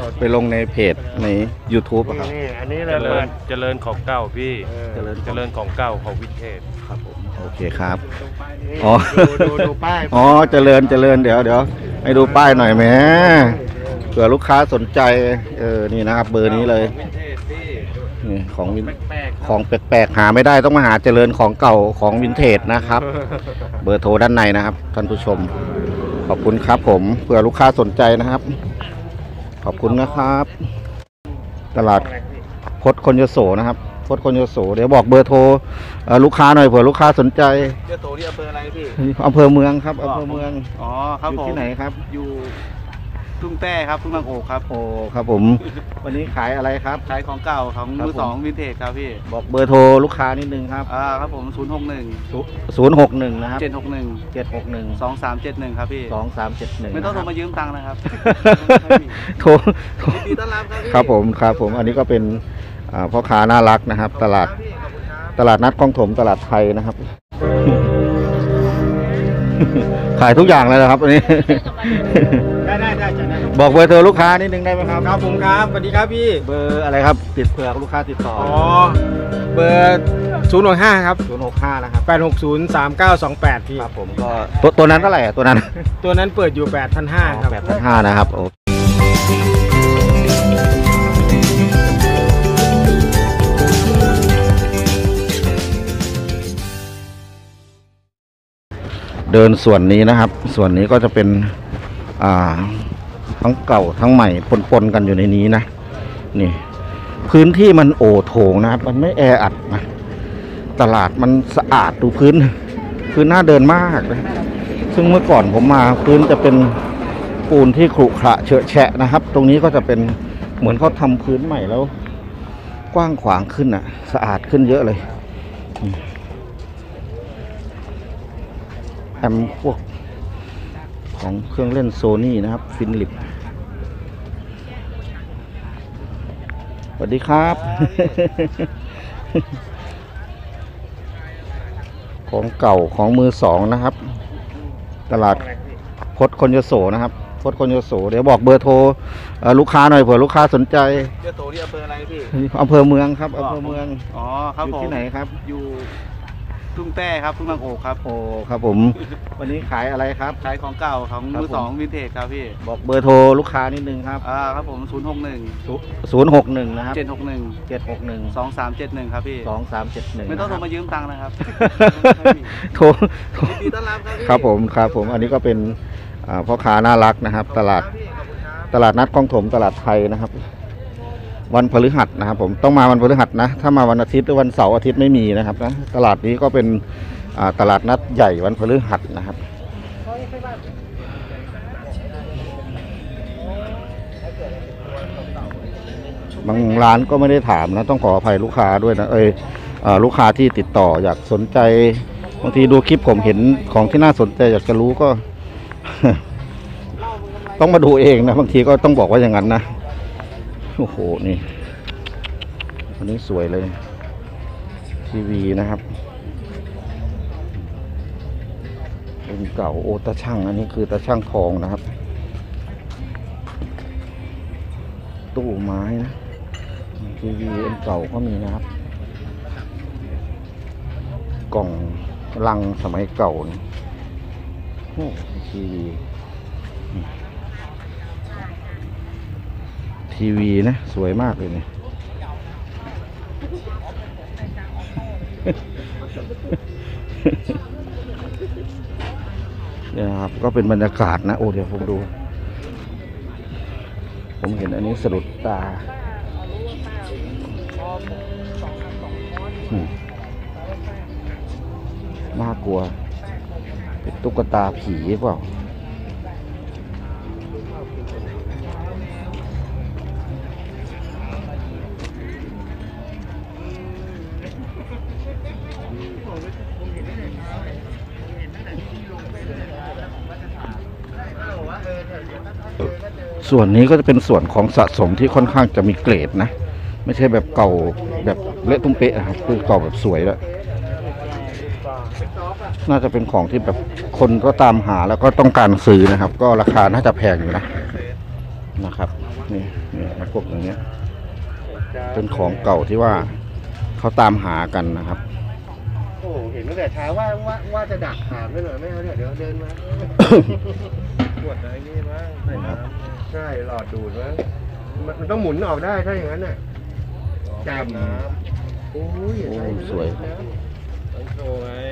ไปลงในเพจใน YouTube ครับนี่อันนี้เลยเจริญของเก่าพี่เจริญของเก่าของวินเทจครับผมโอเคครับอ๋อดูป้ายอ๋อเจริญเดี๋ยวให้ดูป้ายหน่อยแหมเผื่อลูกค้าสนใจนี่นะครับเบอร์นี้เลยนี่ของแปลกๆหาไม่ได้ต้องมาหาเจริญของเก่าของวินเทจนะครับเบอร์โทรด้านในนะครับท่านผู้ชมขอบคุณครับผมเผื่อลูกค้าสนใจนะครับขอบคุณนะครับตลาดพดคนยโสนะครับพดคนยโสเดี๋ยวบอกเบอร์โทรลูกค้าหน่อยเผื่อลูกค้าสนใจยโสที่อำเภออะไรพี่อำเภอเมืองครับอำเภอเมืองอ๋อครับผมอยู่ที่ไหนครับอยู่ทุ่งแต้ครับทุ่งบางโอกครับโอ้ครับผมวันนี้ขายอะไรครับขายของเก่าของมือสองวินเทจครับพี่บอกเบอร์โทรลูกค้านิดนึงครับครับผม 061นะครับ 761 2371ครับพี่ 2371 ไม่ต้องโทรมายืมตังค์นะครับโทรดีต้อนรับครับครับผมอันนี้ก็เป็นพ่อค้าน่ารักนะครับตลาดนัดคลองถมตลาดไทยนะครับขายทุกอย่างเลยนะครับอันนี้ได้บอกเบอร์โทรลูกค้านิดนึงได้ไหมครับครับผมครับสวัสดีครับพี่เบอร์อะไรครับติดเผื่อลูกค้าติดต่อเบอร์065ครับ 065นะครับ 8603928พี่ครับผมก็ตัวนั้นเท่าไหร่ตัวนั้นเปิดอยู่8,500ครับ 8,500นะครับโอเดินส่วนนี้นะครับส่วนนี้ก็จะเป็นทั้งเก่าทั้งใหม่ปนกันอยู่ในนี้นะนี่พื้นที่มันโอโถงนะครับมันไม่แออัดนะตลาดมันสะอาดดูพื้นน่าเดินมากเลยซึ่งเมื่อก่อนผมมาพื้นจะเป็นปูนที่ขรุขระเฉอะแฉะนะครับตรงนี้ก็จะเป็นเหมือนเขาทำพื้นใหม่แล้วกว้างขวางขึ้นอ่ะสะอาดขึ้นเยอะเลยแอมพวกของเครื่องเล่นโซนี่นะครับฟินลิปสวัสดีครับของเก่าของมือสองนะครับตลาดพดคนยโสนะครับพดคนยโสเดี๋ยวบอกเบอร์โทรลูกค้าหน่อยเผื่อลูกค้าสนใจยโสที่อำเภออะไรพี่อำเภอเมืองครับอำเภอเมืองอ๋อครับอยู่ที่ไหนครับอยู่ทุ่งแต้ครับทุ่งบางโอกครับโอ้ครับผมวันนี้ขายอะไรครับขายของเก่าของมือสองวินเทจครับพี่บอกเบอร์โทรลูกค้านิดนึงครับครับผม 061นะครับ 761 2371ครับพี่ 2371 ไม่ต้องโทรมายืมตังค์นะครับโทรดีต้อนรับครับผมอันนี้ก็เป็นพ่อค้าน่ารักนะครับตลาดนัดคลองถมตลาดไทยนะครับวันพฤหัสนะครับผมต้องมาวันพฤหัสนะถ้ามาวันอาทิตย์หรือวันเสาร์อาทิตย์ไม่มีนะครับนะตลาดนี้ก็เป็นตลาดนัดใหญ่วันพฤหัสนะครับบางร้านก็ไม่ได้ถามนะต้องขออภัยลูกค้าด้วยนะลูกค้าที่ติดต่ออยากสนใจบางทีดูคลิปผมเห็นของที่น่าสนใจอยากจะรู้ก็ ต้องมาดูเองนะบางทีก็ต้องบอกว่าอย่างนั้นนะโอ้โหนี่อันนี้สวยเลยทีวีนะครับเป็นเก่าโอตาช่างอันนี้คือตาช่างทองนะครับตู้ไม้นะทีวีอันเก่าก็มีนะครับกล่องลังสมัยเก่านี่โอ้ทีวีนะสวยมากเลยเนี่ยเนี่ยครับก็เป็นบรรยากาศนะโอ้เดี๋ยวผมดูผมเห็นอันนี้สะดุดตาน่ากลัวเป็นตุ๊กตาผีเปล่าส่วนนี้ก็จะเป็นส่วนของสะสมที่ค่อนข้างจะมีเกรดนะไม่ใช่แบบเก่าแบบเละตุ้มเป๊ะครับคือเก่าแบบสวยแล้วน่าจะเป็นของที่แบบคนก็ตามหาแล้วก็ต้องการซื้อนะครับก็ราคาน่าจะแพงอยู่นะครับนี่พวกอย่างเงี้ยเป็นของเก่าที่ว่าเขาตามหากันนะครับโอ้เห็นตั้งแต่เช้าว่าจะดักถามไม่หน่อยไม่เอาเดี๋ยวเดินมาขวดอะไรนี่มั้งใส่น้ำใช่หลอดดูดมั้งมันต้องหมุนออกได้ถ้าอย่างนั้นน่ะจับน้ำโอ้ยโอ้สวยต้องโชว์ไง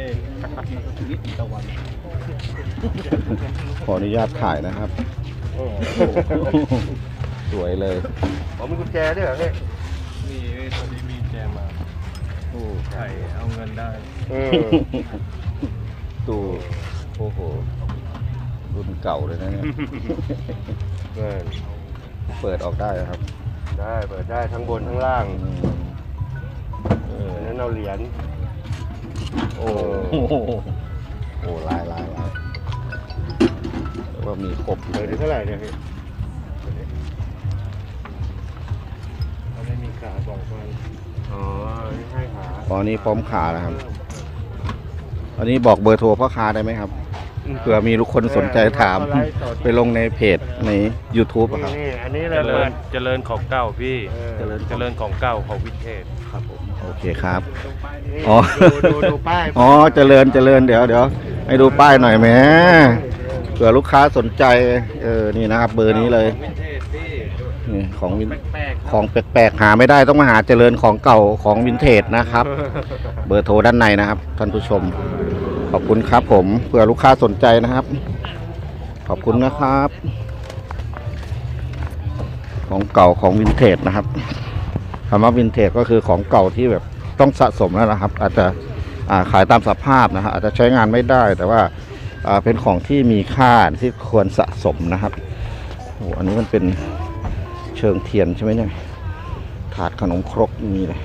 ขออนุญาตถ่ายนะครับโอ้สวยเลยอ๋อมีกุญแจด้วยเหรอเนี่ยนี่ตอนนี้มีแจมาโอ้ไข่เอาเงินได้ตู้โอ้โหรุ่นเก่าเลยนะเนี่ย เปิดออกได้ครับได้เปิดได้ทั้งบนทั้งล่างอันนั้นเอาเหรียญโอ้โอ้ลายแต่ว่ามีครบเปิดได้เท่าไหร่เนี่ยพี่เขาไม่มีขาบอกมันอ๋อให้ขาตอนนี้พร้อมขาแล้วครับ อันนี้บอกเบอร์โทรพ่อค้าได้ไหมครับเผื่อมีลูกคนสนใจถาม ไปลงในเพจใน YouTube อะครับนี่อันนี้เจเราริเปิญดเจริญของเก่าพี่เจริญเจริญของเก่าของวินเทจครับผมโอเคครับนี่อ๋อดูป้ายอ๋อเจริญเดี๋ยวให้ดูป้ายหน่อยแหมเผื่อลูกค้าสนใจนี่นะครับเบอร์นี้เลยวินเทจพี่นี่ของวินแปลกๆของแปลกๆหาไม่ได้ต้องมาหาเจริญของเก่าของวินเทจนะครับ เบอร์โทรด้านในนะครับท่านผู้ชมขอบคุณครับผมเผื่อลูกค้าสนใจนะครับ ขอบคุณนะครับ ของเก่าของวินเทจนะครับคำว่าวินเทจก็คือของเก่าที่แบบต้องสะสมแล้วนะครับ อาจจะขายตามสภาพนะฮะอาจจะใช้งานไม่ได้ แต่ว่าเป็นของที่มีค่าที่ควรสะสมนะครับโอ้อันนี้มันเป็นเชิงเทียนใช่ไหมเนี่ยถาดขนมครกมีเลย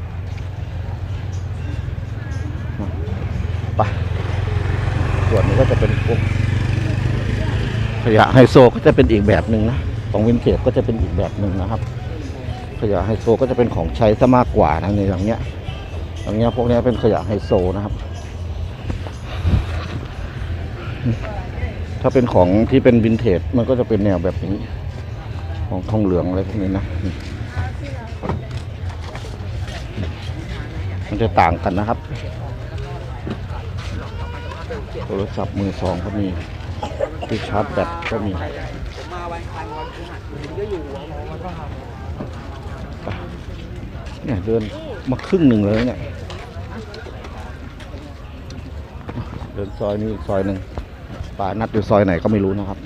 ไปส่วนนี้ก็จะเป็นพวกขยะไฮโซก็จะเป็นอีกแบบหนึ่งนะของวินเทจก็จะเป็นอีกแบบหนึ่งนะครับขยะไฮโซก็จะเป็นของใช้ซะมากกว่านะในอย่างเงี้ยพวกนี้เป็นขยะไฮโซนะครับถ้าเป็นของที่เป็นวินเทจมันก็จะเป็นแนวแบบนี้ของทองเหลืองอะไรพวกนี้นะมันจะต่างกันนะครับโทรศัพท์มือสองก็มีที่ชาร์จแบตก็มีเนี่ยเดินมาครึ่งหนึ่งเลยเนี่ยเดินซอยนี้อีกซอยหนึ่งป่านัดอยู่ซอยไหนก็ไม่รู้นะครับ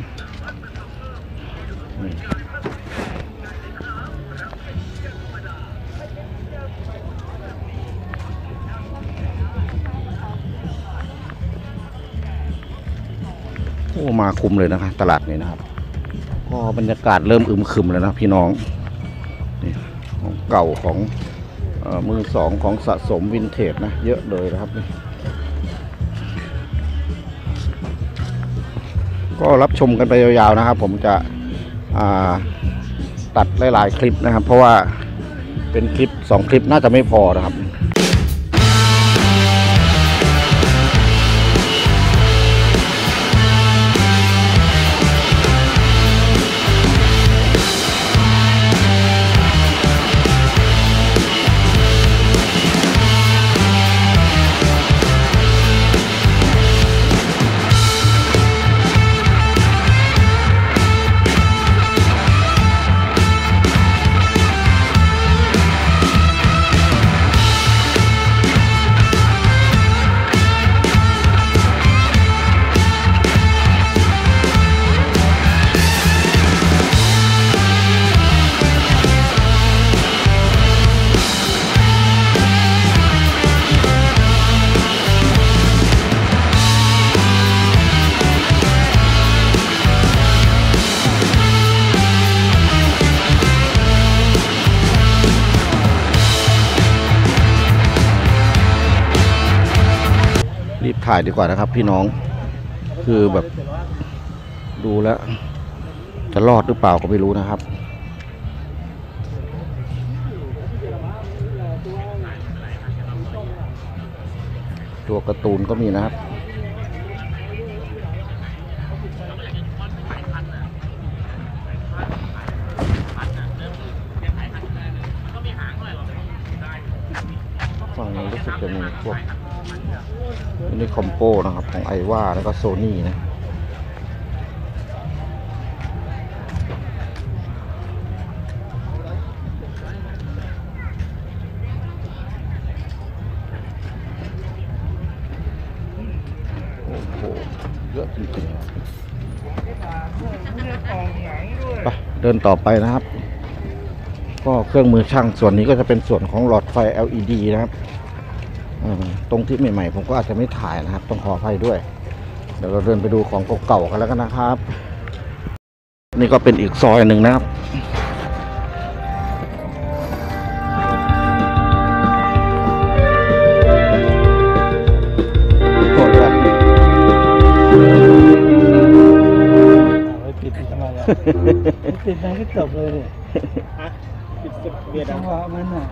โอ้มาคุมเลยนะคะตลาดนี้นะครับก็บรรยากาศเริ่มอึมครึมแล้วนะพี่น้องนี่ของเก่าของมือสองของสะสมวินเทจนะเยอะเลยนะครับก็รับชมกันไปยาวๆนะครับผมจะตัดหลายๆคลิปนะครับเพราะว่าเป็นคลิป2คลิปน่าจะไม่พอนะครับรีบถ่ายดีกว่านะครับพี่น้องคือแบบดูแล้วจะรอดหรือเปล่าก็ไม่รู้นะครับตัวการ์ตูนก็มีนะครับนี้รู้สึกจะมีพวกนี่คอมโปนะครับของไอว่าแล้วก็โซนี่นะโอ้โหเยอะจริงๆไปเดินต่อไปนะครับก็เครื่องมือช่างส่วนนี้ก็จะเป็นส่วนของหลอดไฟ LED นะครับตรงที่ใหม่ๆผมก็อาจจะไม่ถ่ายนะครับต้องขออภัยด้วยเดี๋ยวเราเดินไปดูของเก่าๆกันแล้วกันนะครับนี่ก็เป็นอีกซอยหนึ่งนะครับติดนั้นก็จบเลยเนี่ยติดเบียดจังหวะมันอ่ะ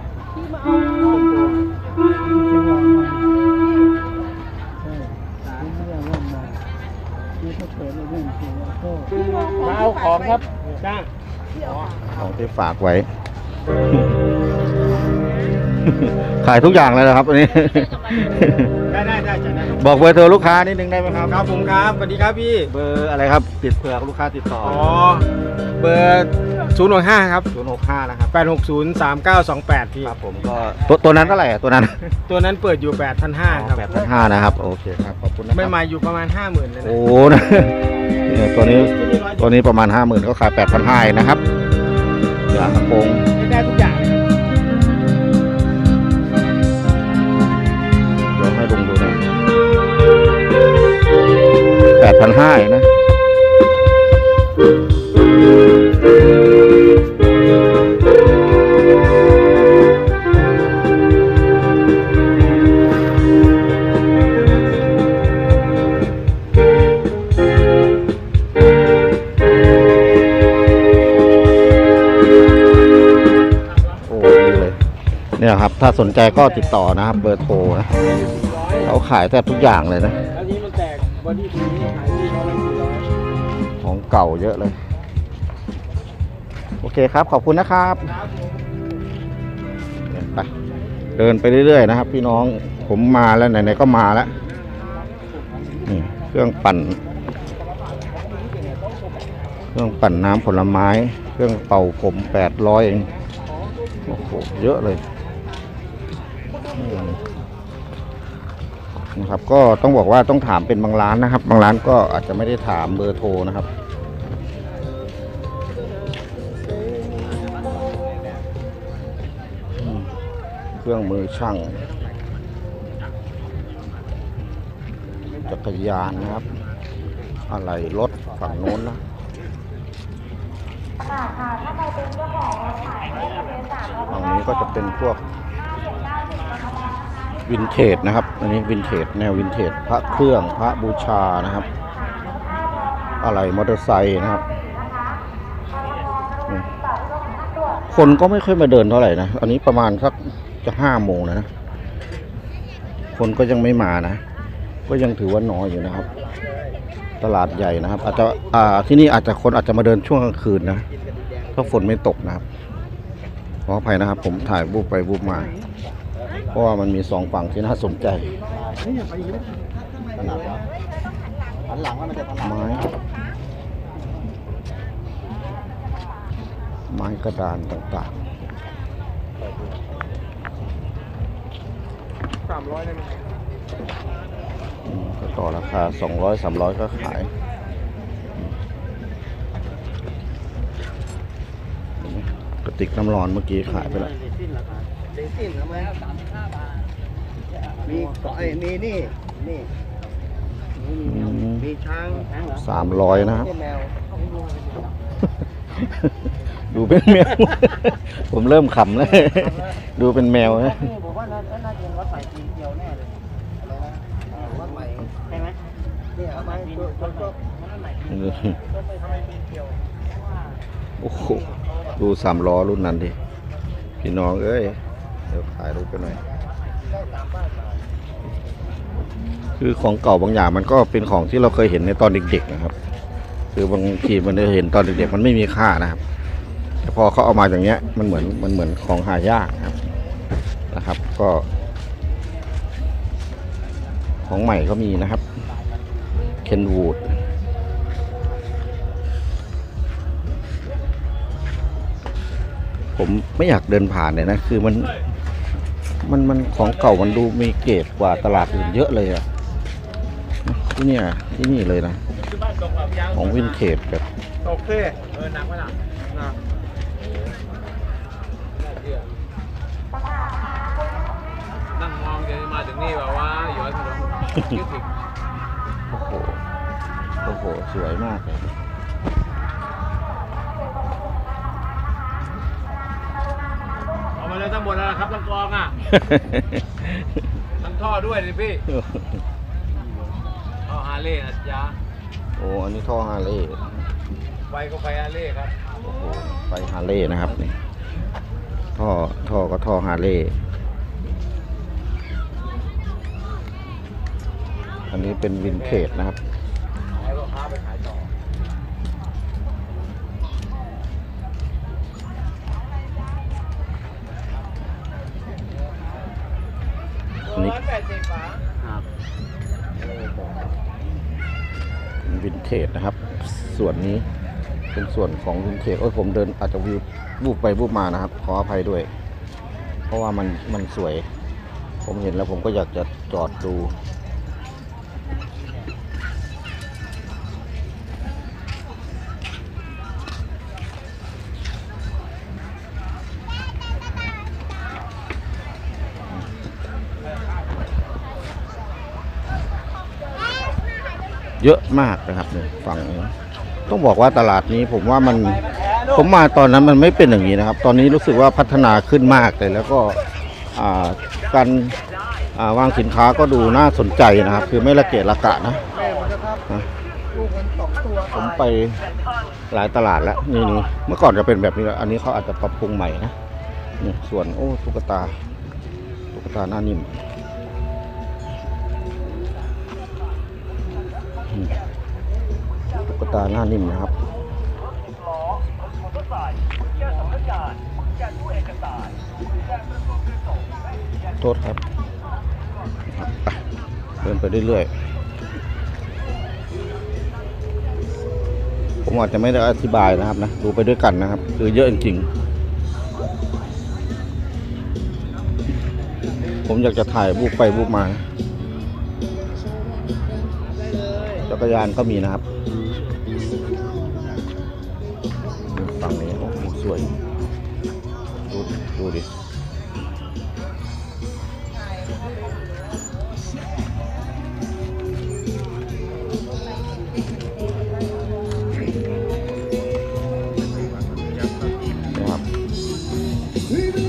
จังหวะมันใช่ไม่ได้ว่ามาที่เขาเปิดในเรื่องที่ว่าก็เอาของครับจ้าของที่ฝากไว้ ขายทุกอย่างเลยนะครับวันนี้ได้บอกเบอร์โทรลูกค้านิดนึงได้ไหมครับครับผมครับสวัสดีครับพี่เบอร์อะไรครับติดเผื่อลูกค้าติดต่อเบอร์065ครับ 065นะครับ 8603928พี่ครับผมก็ตัวนั้นเท่าไหร่ตัวนั้นตัวนั้นเปิดอยู่8,500ครับ 8,500นะครับโอเคครับขอบคุณนะคไม่รับมาอยู่ประมาณ 50,000เลยนะโอ้นะเนี่ยตัวนี้ประมาณ 50,000ก็ขาย 8,500นะครับยางกระโปรงได้ทุกอย่างเดี๋ยวให้ลุงดูนะ8,500นะเนี่ยครับถ้าสนใจก็ติดต่อนะครับเบอร์โทรนะเขาขายแทบทุกอย่างเลยนะอันนี้มันแตกบอดี้ตัวนี้ขายที่เขา400 ของเก่าเยอะเลยโอเคครับขอบคุณนะครับไปเดินไปเรื่อยๆนะครับพี่น้องผมมาแล้วไหนๆก็มาแล้วนี่เครื่องปั่นน้ำผลไม้เครื่องเป่าผม800เองโอ้โหเยอะเลยนะครับก็ต้องบอกว่าต้องถามเป็นบางร้านนะครับบางร้านก็อาจจะไม่ได้ถามเบอร์โทรนะครับเครื่องมือช่างจักรยานนะครับอะไรรถฝั่งโน้นนะฝั่งนี้ก็จะเป็นพวกวินเทจนะครับอันนี้วินเทจแนววินเทจพระเครื่องพระบูชานะครับอะไรมอเตอร์ไซค์นะครับคนก็ไม่ค่อยมาเดินเท่าไหร่นะอันนี้ประมาณสักจะ5 โมงนะคนก็ยังไม่มานะก็ยังถือว่าน้อยอยู่นะครับตลาดใหญ่นะครับอาจจะที่นี่อาจจะคนอาจจะมาเดินช่วงกลางคืนนะถ้าฝนไม่ตกนะครับขออภัยนะครับผมถ่ายรูปไปรูปมาเพราะว่ามันมี2 ฝั่งที่น่าสนใจไม้กระดานต่างๆ 300ได้ไหมก็ต่อราคา200 300ก็ขายกระติกน้ำร้อนเมื่อกี้ขายไปแล้วมีเกาะมีนี่มีช้าง 300นะครับแมวดูเป็นแมว ผมเริ่มขำแล้วดูเป็นแมวนะผมว่าน่าจะเป็นวัดใหม่จีนเดียวแน่เลยอะไรนะวัดใหม่ใช่ไหมเนี่ยเอาไปโอ้โหดู3 ล้อรุ่นนั้นดิพี่น้องเอ้ยเดี๋ยวถ่ายรูปกันหน่อยคือของเก่าบางอย่างมันก็เป็นของที่เราเคยเห็นในตอนเด็กๆนะครับคือบางทีมันได้เห็นตอนเด็กๆมันไม่มีค่านะครับแต่พอเขาเอามาอย่างเงี้ยมันเหมือนของหายากนะครับก็ของใหม่ก็มีนะครับเคนวูดผมไม่อยากเดินผ่านเลยนะคือมันของเก่ามันดูมีเกรดกว่าตลาดอื่นเยอะเลยอะที่นี่เลยนะของวินเทจแบบตกเท่หนักไหมล่ะหนักนั่งมองเดี๋ยวมาถึงนี่แบบว่าย้อยถนนคิดถึงโอ้โหสวยมากเลยเอามาเลยทั้งหมดแล้วครับทั้งกองอ่ะ ทั้งท่อด้วยดิพี่เอาฮาร์เลย์นะจ๊ะโอ้อันนี้ท่อฮาร์เลย์ไฟก็ไฟฮาร์เลย์ครับโอ้โหไฟฮาร์เลย์นะครับนี่ท่อก็ท่อฮาร์เลย์อันนี้เป็นวินเทจนะครับให้ลูกค้าไปขายต่ออันนี้ 180 ฝาครับวินเทจนะครับ ส่วนนี้เป็นส่วนของวินเทจผมเดินอาจจะวูบไปวูบมานะครับขออภัยด้วย เพราะว่ามันสวย ผมเห็นแล้วผมก็อยากจะจอดดูเยอะมากนะครับเนี่ยฝั่งนี้ต้องบอกว่าตลาดนี้ผมว่าผมมาตอนนั้นมันไม่เป็นอย่างนี้นะครับ ตอนนี้รู้สึกว่าพัฒนาขึ้นมากเลยแล้วก็การวางสินค้าก็ดูน่าสนใจนะครับ คือไม่ละเกะละกะนะผมไปหลายตลาดแล้วนี่เมื่อก่อนจะเป็นแบบนี้แล้วอันนี้เขาอาจจะปรับปรุงใหม่นะนี่ส่วนตุ๊กตาหน้านิ่มตุ๊กตาหน้านิ่มนะครับโทษครับเดินไปเรื่อยๆผมอาจจะไม่ได้อธิบายนะครับนะดูไปด้วยกันนะครับคือเยอะจริงๆผมอยากจะถ่ายบูบไปบูบมาจักรยานก็มีนะครับฝั่งนี้โอ้โหสวยดูดินะครับ